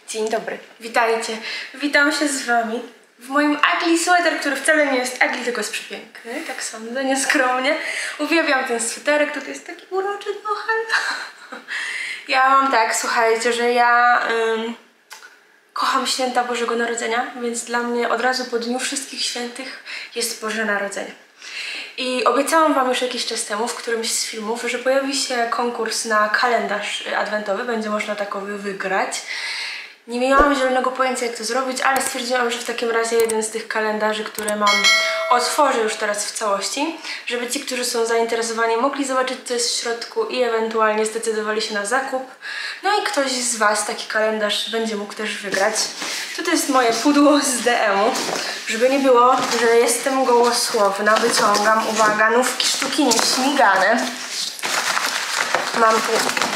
Dzień dobry, witajcie. Witam się z wami w moim ugly sweater, który wcale nie jest ugly, tylko jest przepiękny. Tak sądzę, nieskromnie. Uwielbiam ten sweterek, to jest taki uroczy nochal. Ja mam tak, słuchajcie, że ja kocham święta Bożego Narodzenia, więc dla mnie od razu po Dniu Wszystkich Świętych jest Boże Narodzenie. I obiecałam wam już jakiś czas temu w którymś z filmów, że pojawi się konkurs na kalendarz adwentowy, będzie można takowy wygrać. Nie miałam zielonego pojęcia, jak to zrobić, ale stwierdziłam, że w takim razie jeden z tych kalendarzy, które mam, otworzę już teraz w całości, żeby ci, którzy są zainteresowani, mogli zobaczyć, co jest w środku i ewentualnie zdecydowali się na zakup. No i ktoś z was taki kalendarz będzie mógł też wygrać. Tutaj jest moje pudło z DM-u, żeby nie było, że jestem gołosłowna. Wyciągam, uwaga, nówki sztuki nieśmigane. Mam tu...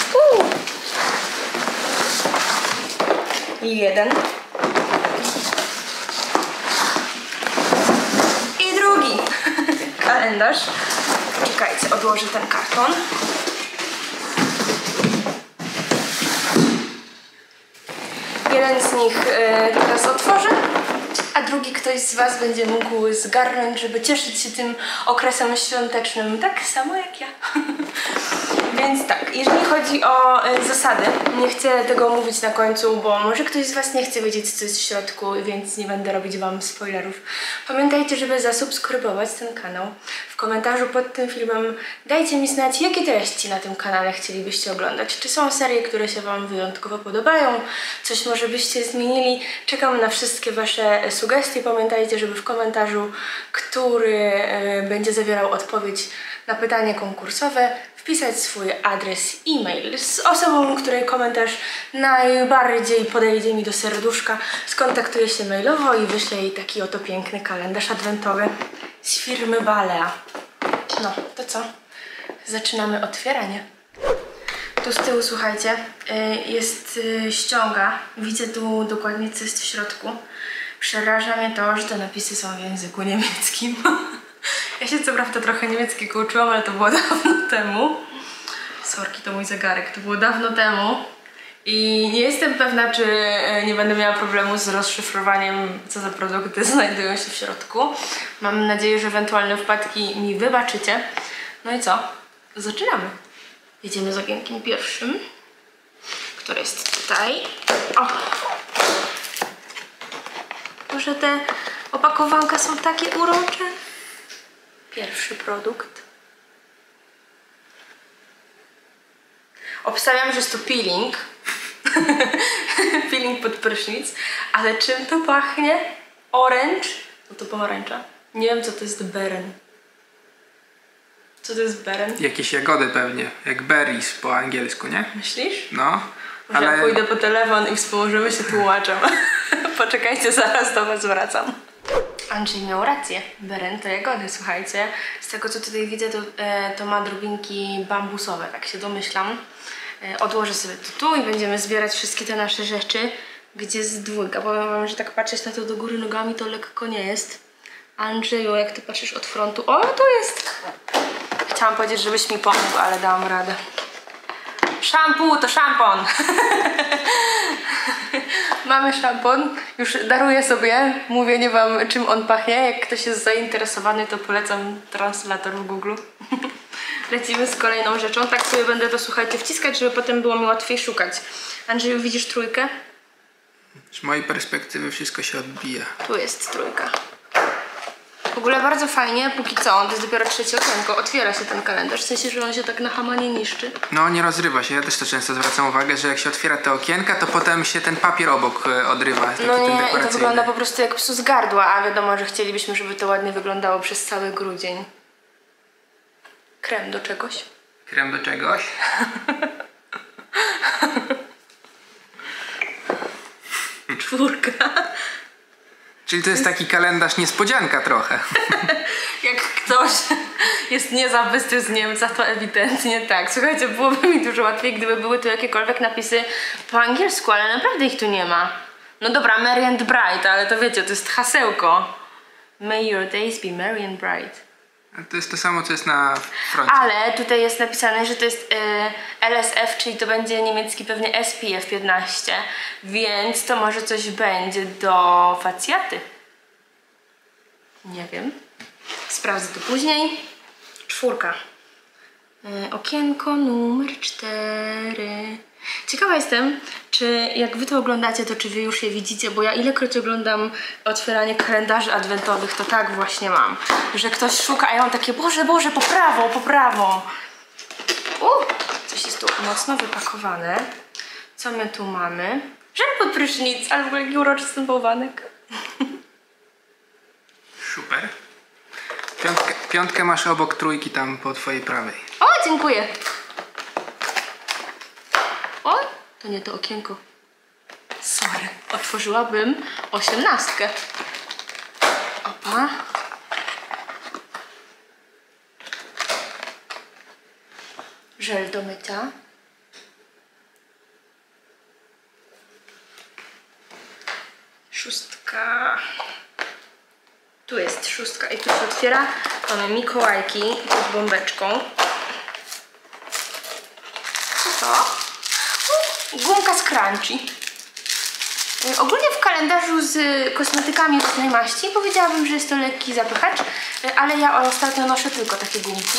I jeden. I drugi kalendarz. Czekajcie, odłożę ten karton. Jeden z nich teraz otworzę, a drugi ktoś z was będzie mógł zgarnąć, żeby cieszyć się tym okresem świątecznym, tak samo jak ja. Więc tak, jeżeli chodzi o zasady, nie chcę tego mówić na końcu, bo może ktoś z was nie chce wiedzieć, co jest w środku, więc nie będę robić wam spoilerów. Pamiętajcie, żeby zasubskrybować ten kanał. W komentarzu pod tym filmem dajcie mi znać, jakie treści na tym kanale chcielibyście oglądać. Czy są serie, które się wam wyjątkowo podobają? Coś może byście zmienili? Czekam na wszystkie wasze sugestie. Pamiętajcie, żeby w komentarzu, który będzie zawierał odpowiedź na pytanie konkursowe, wpisać swój adres e-mail z osobą, której komentarz najbardziej podejdzie mi do serduszka. Skontaktuję się mailowo i wyślę jej taki oto piękny kalendarz adwentowy z firmy Balea. No, to co? Zaczynamy otwieranie. Tu z tyłu, słuchajcie, jest ściąga. Widzę tu dokładnie, co jest w środku. Przeraża mnie to, że te napisy są w języku niemieckim. Ja się co prawda trochę niemieckiego uczyłam, ale to było dawno temu. Sorki, to mój zegarek. To było dawno temu. I nie jestem pewna, czy nie będę miała problemu z rozszyfrowaniem, co za produkty znajdują się w środku. Mam nadzieję, że ewentualne wpadki mi wybaczycie. No i co? Zaczynamy. Jedziemy z okienkiem pierwszym, które jest tutaj. O! Może te opakowanka są takie urocze? Pierwszy produkt. Obstawiam, że jest to peeling. Peeling pod prysznic. Ale czym to pachnie? Orange? No to pomarańcza. Nie wiem, co to jest beren. Co to jest beren? Jakieś jagody pewnie. Jak berries po angielsku, nie? Myślisz? No. Może ja pójdę po telefon i wspomożemy się tłumaczem. Poczekajcie, zaraz do was wracam. Andrzej miał rację. Beren to jagody, słuchajcie. Z tego, co tutaj widzę, to ma drobinki bambusowe, tak się domyślam. Odłożę sobie to tu i będziemy zbierać wszystkie te nasze rzeczy. Gdzie jest dwójka? Powiem wam, że tak patrzeć na to do góry nogami to lekko nie jest. Andrzeju, jak ty patrzysz od frontu... O, tu jest! Chciałam powiedzieć, żebyś mi pomógł, ale dałam radę. Szampon to szampon! Mamy szampon, już daruję sobie mówienie wam, czym on pachnie. Jak ktoś jest zainteresowany, to polecam translator w Google. Lecimy z kolejną rzeczą. Tak sobie będę to, słuchajcie, wciskać, żeby potem było mi łatwiej szukać. Andrzeju, widzisz trójkę? Z mojej perspektywy wszystko się odbija. Tu jest trójka. W ogóle bardzo fajnie, póki co, to jest dopiero trzecie okienko, otwiera się ten kalendarz, w sensie, że on się tak na chama nie niszczy. No, nie rozrywa się. Ja też to często zwracam uwagę, że jak się otwiera te okienka, to potem się ten papier obok odrywa. Taki no nie, ten i to dekoracyjny. wygląda po prostu jak psu z gardła, a wiadomo, że chcielibyśmy, żeby to ładnie wyglądało przez cały grudzień. Krem do czegoś. Krem do czegoś? Czwórka. Czyli to jest taki kalendarz niespodzianka trochę. Jak ktoś jest nie za bystry z Niemca, to ewidentnie tak. Słuchajcie, byłoby mi dużo łatwiej, gdyby były tu jakiekolwiek napisy po angielsku, ale naprawdę ich tu nie ma. No dobra, Merry and Bright, ale to wiecie, to jest hasełko. May your days be merry and bright. A to jest to samo, co jest na froncie. Ale tutaj jest napisane, że to jest LSF, czyli to będzie niemiecki pewnie SPF 15, więc to może coś będzie do facjaty. Nie wiem. Sprawdzę to później. 4. Okienko numer 4. Ciekawa jestem, czy jak wy to oglądacie, to czy wy już je widzicie, bo ja ilekroć oglądam otwieranie kalendarzy adwentowych, to tak właśnie mam, że ktoś szuka, a ja mam takie, Boże, Boże, po prawo, po prawo. Coś jest tu mocno wypakowane. Co my tu mamy? Żel pod prysznic, ale w ogóle jaki uroczysty bałwanek. Super. Piątkę masz obok trójki tam po twojej prawej. O, dziękuję. O, to nie to okienko. Sorry, otworzyłabym 18. Opa. Żel do mycia. Szóstka. Tu jest 6 i tu się otwiera. Mamy Mikołajki pod bombeczką. Co to? Gumka z crunchy. Ogólnie w kalendarzu z kosmetykami różnej maści powiedziałabym, że jest to lekki zapychacz, ale ja ostatnio noszę tylko takie gumki.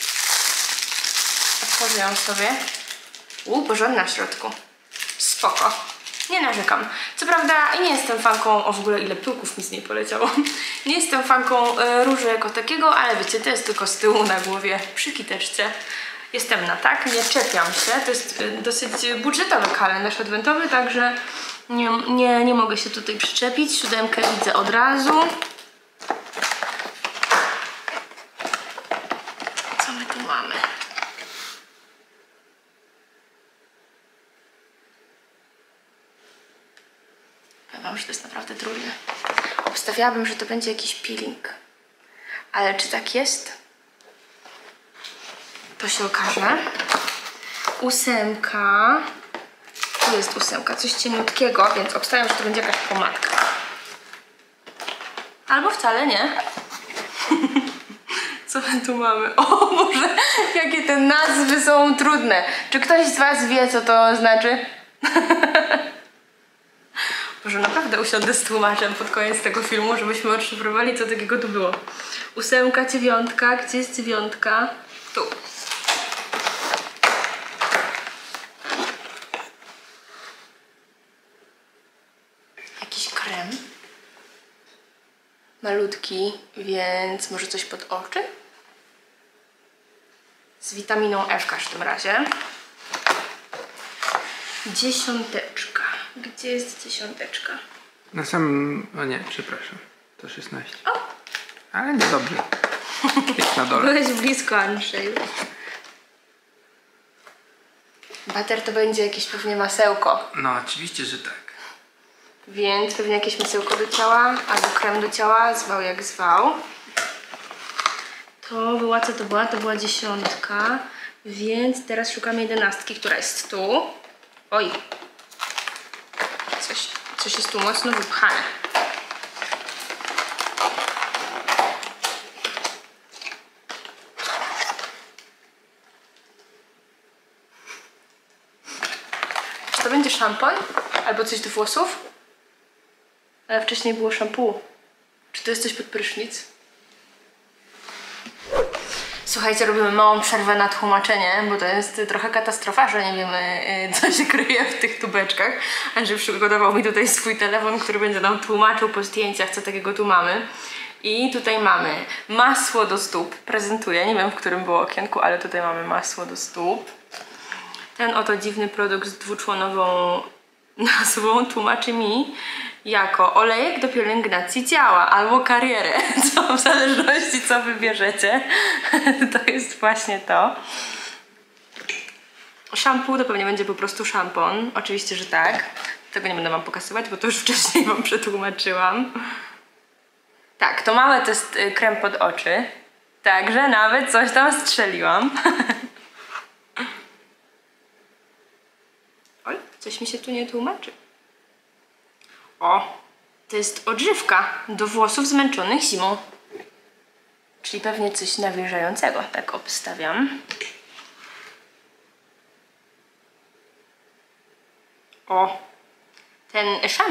Otworzę ją sobie. Porządna w środku. Spoko. Nie narzekam. Co prawda nie jestem fanką, o w ogóle ile pyłków mi z niej poleciało. Nie jestem fanką różu jako takiego, ale wiecie, to jest tylko z tyłu na głowie przy kiteczce. Jestem na tak, nie czepiam się. To jest dosyć budżetowy kalendarz adwentowy, także nie mogę się tutaj przyczepić. 7 widzę od razu. Co my tu mamy? Powiem wam, że to jest naprawdę trudne. Obstawiałabym, że to będzie jakiś peeling. Ale czy tak jest? To się okaże. 8. Tu jest 8. Coś cieniutkiego, więc obstawiam, że to będzie jakaś pomadka. Albo wcale nie. Co my tu mamy? O Boże, jakie te nazwy są trudne. Czy ktoś z was wie, co to znaczy? Może naprawdę usiądę z tłumaczem pod koniec tego filmu, żebyśmy odszyfrowali, co takiego tu było. 8, 9. Gdzie jest 9? Tu. Jakiś krem. Malutki, więc może coś pod oczy? Z witaminą F w każdym razie. 10. Gdzie jest 10? Na samym... O nie, przepraszam. To 16. O! Ale niedobrze. Jest na dole. Byłeś blisko, Andrzeju. Bater to będzie jakieś pewnie masełko. No, oczywiście, że tak. Więc pewnie jakieś masełko do ciała, albo krem do ciała, zwał jak zwał. To była, co to była? To była 10. Więc teraz szukamy 11, która jest tu. Oj. Coś jest tu mocno wypchane. Czy to będzie szampon? Albo coś do włosów? Ale wcześniej było shampoo. Czy to jest coś pod prysznic? Słuchajcie, robimy małą przerwę na tłumaczenie, bo to jest trochę katastrofa, że nie wiemy, co się kryje w tych tubeczkach. Andrzej przygotował mi tutaj swój telefon, który będzie nam tłumaczył po zdjęciach, co takiego tu mamy. I tutaj mamy masło do stóp. Prezentuję, nie wiem, w którym było okienku, ale tutaj mamy masło do stóp. Ten oto dziwny produkt z dwuczłonową nazwą tłumaczy mi jako olejek do pielęgnacji ciała albo karierę, co w zależności co wybierzecie, to jest właśnie to. Shampoo to pewnie będzie po prostu szampon, oczywiście, że tak. Tego nie będę wam pokazywać, bo to już wcześniej wam przetłumaczyłam. Tak, to małe to jest krem pod oczy, także nawet coś tam strzeliłam. Oj, coś mi się tu nie tłumaczy. O, to jest odżywka do włosów zmęczonych zimą. Czyli pewnie coś nawilżającego, tak obstawiam. O, ten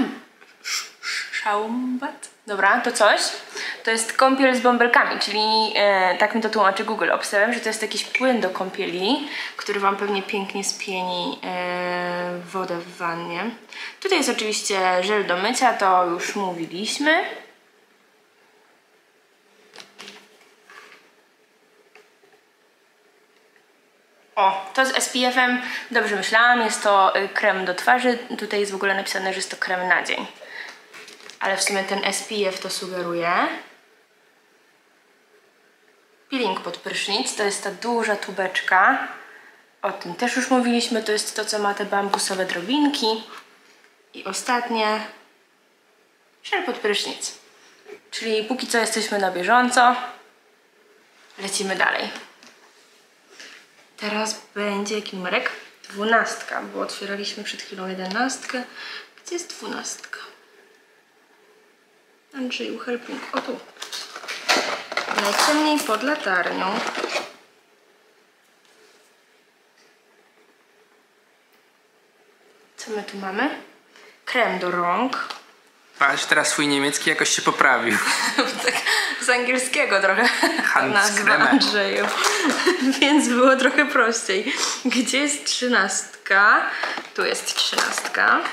Schaumbat? Dobra, to coś. To jest kąpiel z bąbelkami, czyli tak mi to tłumaczy Google. Obstawiam, że to jest jakiś płyn do kąpieli, który Wam pewnie pięknie spieni wodę w wannie. Tutaj jest oczywiście żel do mycia, to już mówiliśmy. O, to z SPF-em, dobrze myślałam, jest to krem do twarzy. Tutaj jest w ogóle napisane, że jest to krem na dzień. Ale w sumie ten SPF to sugeruje. Peeling pod prysznic, to jest ta duża tubeczka. O tym też już mówiliśmy, to jest to, co ma te bambusowe drobinki. I ostatnie, żel pod prysznic. Czyli póki co jesteśmy na bieżąco. Lecimy dalej. Teraz będzie jaki numerek? 12, bo otwieraliśmy przed chwilą 11. Gdzie jest 12? Andrzeju, helping. O tu. Najciemniej pod latarnią. Co my tu mamy? Krem do rąk. Patrz, teraz swój niemiecki jakoś się poprawił. Tak, z angielskiego trochę nazwa Handcreme. Andrzeju. Więc było trochę prościej. Gdzie jest 13? Tu jest 13.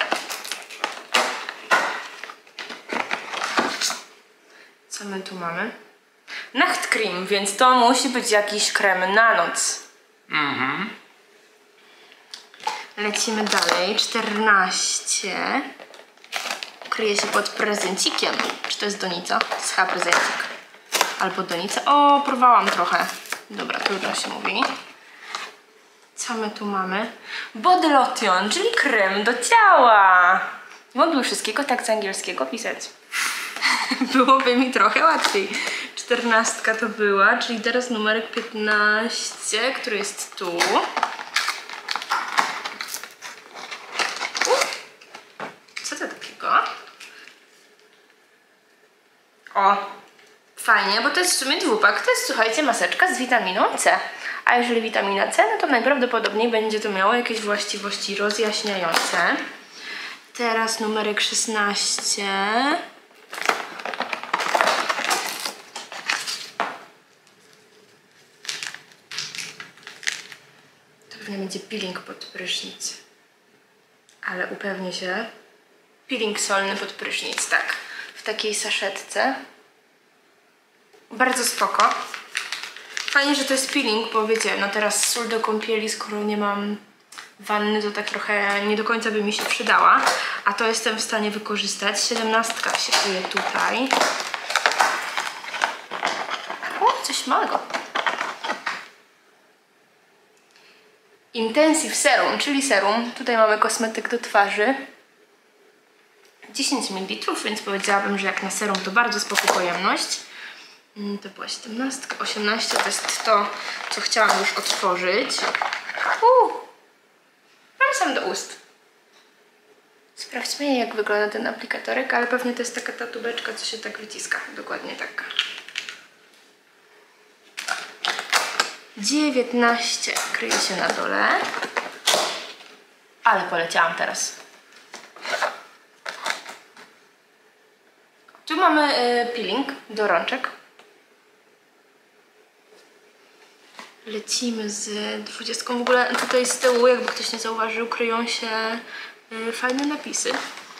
Co my tu mamy? Nachtcreme, więc to musi być jakiś krem na noc. Lecimy dalej. 14. Kryje się pod prezencikiem. Czy to jest donica? Scha prezencik. Albo donica. O, porwałam trochę. Dobra, trudno się mówi. Co my tu mamy? Body lotion, czyli krem do ciała. Nie mogę wszystkiego tak z angielskiego pisać. Byłoby mi trochę łatwiej. 14 to była, czyli teraz numerek 15, który jest tu. Co to takiego? O, fajnie, bo to jest w sumie dwupak. To jest, słuchajcie, maseczka z witaminą C. A jeżeli witamina C, no to najprawdopodobniej będzie to miało jakieś właściwości rozjaśniające. Teraz numerek 16. To pewnie będzie peeling pod prysznic. Ale upewnię się. Peeling solny pod prysznic, tak. W takiej saszetce. Bardzo spoko. Fajnie, że to jest peeling, bo wiecie, no teraz sól do kąpieli, skoro nie mam wanny, to tak trochę nie do końca by mi się przydała. A to jestem w stanie wykorzystać. 17 się kryje tutaj. O, coś małego. Intensive Serum, czyli serum. Tutaj mamy kosmetyk do twarzy. 10 ml, więc powiedziałabym, że jak na serum to bardzo spoko pojemność. To była 17, 18 to jest to, co chciałam już otworzyć. Balsam do ust. Sprawdźmy, jak wygląda ten aplikatorek, ale pewnie to jest taka ta tubeczka, co się tak wyciska. Dokładnie tak. 19 kryje się na dole. Ale poleciałam teraz. Tu mamy peeling do rączek. Lecimy z 20. W ogóle tutaj z tyłu, jakby ktoś nie zauważył, kryją się fajne napisy.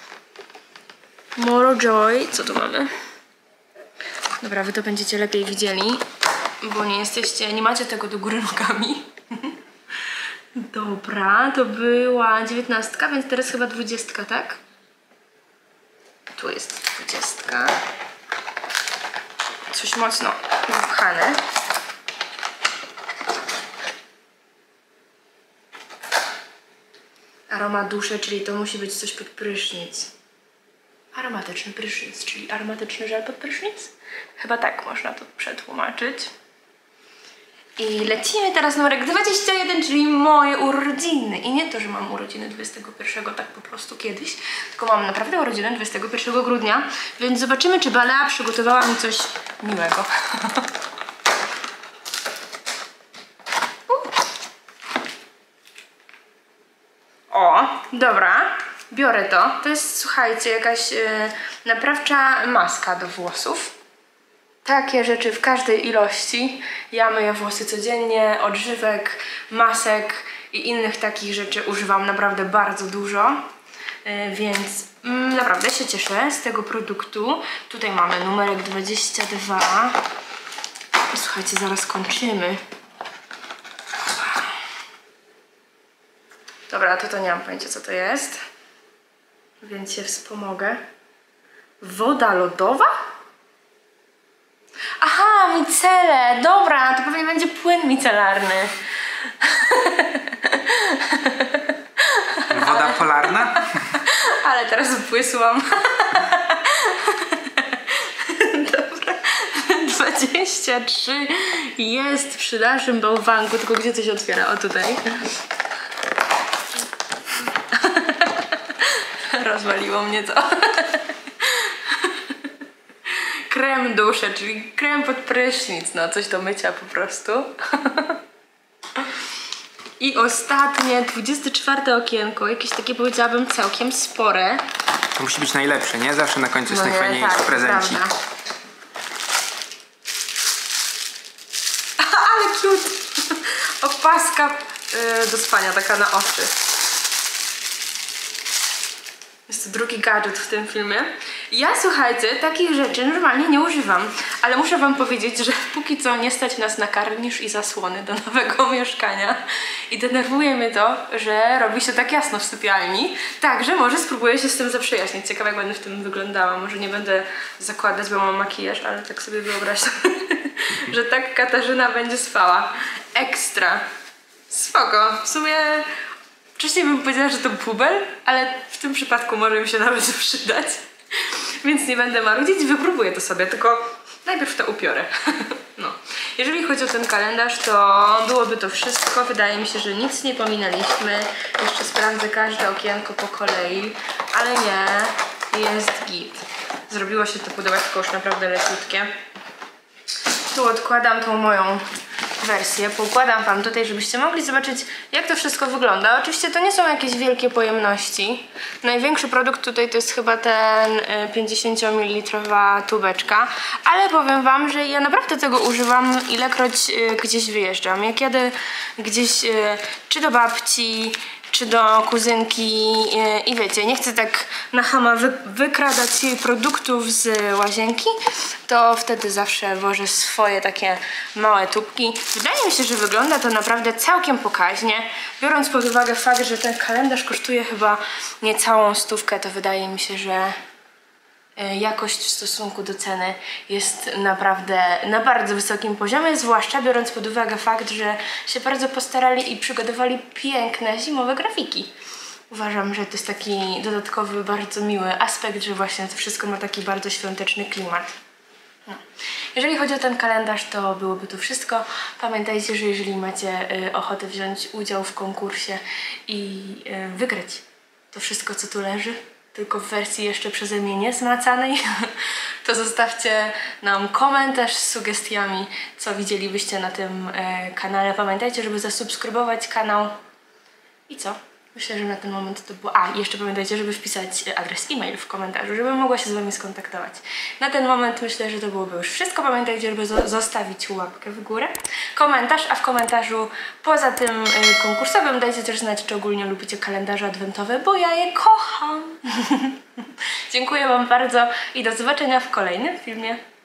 More Joy. Co tu mamy? Dobra, wy to będziecie lepiej widzieli, bo nie macie tego do góry nogami. Dobra, to była 19, więc teraz chyba 20, tak? Tu jest 20. Coś mocno wypchane. Aroma dusze, czyli to musi być coś pod prysznic. Aromatyczny prysznic, czyli aromatyczny żel pod prysznic? Chyba tak można to przetłumaczyć. I lecimy teraz numerek 21, czyli moje urodziny. I nie to, że mam urodziny 21 tak po prostu kiedyś, tylko mam naprawdę urodziny 21 grudnia, więc zobaczymy, czy Balea przygotowała mi coś miłego. Dobra, biorę to. To jest, słuchajcie, jakaś naprawcza maska do włosów. Takie rzeczy w każdej ilości. Ja myję włosy codziennie, odżywek, masek i innych takich rzeczy używam naprawdę bardzo dużo. Więc naprawdę się cieszę z tego produktu. Tutaj mamy numerek 22. Słuchajcie, zaraz kończymy. Dobra, to nie mam pojęcia, co to jest. Więc się wspomogę. Woda lodowa? Aha, micele! Dobra, to pewnie będzie płyn micelarny. Woda polarna? Ale teraz upłysłam. Dobra. 23 jest przy naszym bałwanku, tylko gdzie to się otwiera? O, tutaj. Rozwaliło mnie to. Krem dusze, czyli krem pod prysznic, no coś do mycia po prostu. I ostatnie, 24 okienko, jakieś takie powiedziałabym całkiem spore. To musi być najlepsze, nie? Zawsze na końcu jest No nie, najfajniejszy tak, prezencik. prawda. Ale cute! Opaska do spania, taka na oczy. Jest to drugi gadżet w tym filmie. Ja, słuchajcie, takich rzeczy normalnie nie używam, ale muszę wam powiedzieć, że póki co nie stać nas na karnisz i zasłony do nowego mieszkania i denerwuje mnie to, że robi się tak jasno w sypialni, także może spróbuję się z tym zaprzyjaźnić. Ciekawe, jak będę w tym wyglądała. Może nie będę zakładać, bo mam makijaż, ale tak sobie wyobraź, że tak Katarzyna będzie spała. Ekstra. Spoko. W sumie wcześniej bym powiedziała, że to bubel, ale w tym przypadku może mi się nawet przydać. Więc nie będę marudzić, wypróbuję to sobie, tylko najpierw to upiorę. No. Jeżeli chodzi o ten kalendarz, to byłoby to wszystko. Wydaje mi się, że nic nie pominęliśmy. Jeszcze sprawdzę każde okienko po kolei, ale nie, jest git. Zrobiło się to pudełeczko już naprawdę leciutkie. Tu odkładam tą moją wersję, poukładam wam tutaj, żebyście mogli zobaczyć, jak to wszystko wygląda. Oczywiście to nie są jakieś wielkie pojemności. Największy produkt tutaj to jest chyba ten 50 ml tubeczka, ale powiem wam, że ja naprawdę tego używam, ilekroć gdzieś wyjeżdżam. Jak jadę gdzieś czy do babci, czy do kuzynki i wiecie, nie chcę tak na chama wykradać jej produktów z łazienki, to wtedy zawsze włożę swoje takie małe tubki. Wydaje mi się, że wygląda to naprawdę całkiem pokaźnie. Biorąc pod uwagę fakt, że ten kalendarz kosztuje chyba niecałą stówkę, to wydaje mi się, że jakość w stosunku do ceny jest naprawdę na bardzo wysokim poziomie, zwłaszcza biorąc pod uwagę fakt, że się bardzo postarali i przygotowali piękne zimowe grafiki. Uważam, że to jest taki dodatkowy, bardzo miły aspekt, że właśnie to wszystko ma taki bardzo świąteczny klimat. No. Jeżeli chodzi o ten kalendarz, to byłoby to wszystko. Pamiętajcie, że jeżeli macie ochotę wziąć udział w konkursie i wygrać to wszystko, co tu leży, tylko w wersji jeszcze przeze mnie niezmacanej, to zostawcie nam komentarz z sugestiami, co widzielibyście na tym kanale. Pamiętajcie, żeby zasubskrybować kanał. I co? Myślę, że na ten moment to było... A, jeszcze pamiętajcie, żeby wpisać adres e-mail w komentarzu, żebym mogła się z wami skontaktować. Na ten moment myślę, że to byłoby już wszystko. Pamiętajcie, żeby zostawić łapkę w górę, komentarz, a w komentarzu poza tym konkursowym dajcie też znać, czy ogólnie lubicie kalendarze adwentowe, bo ja je kocham. Dziękuję wam bardzo i do zobaczenia w kolejnym filmie.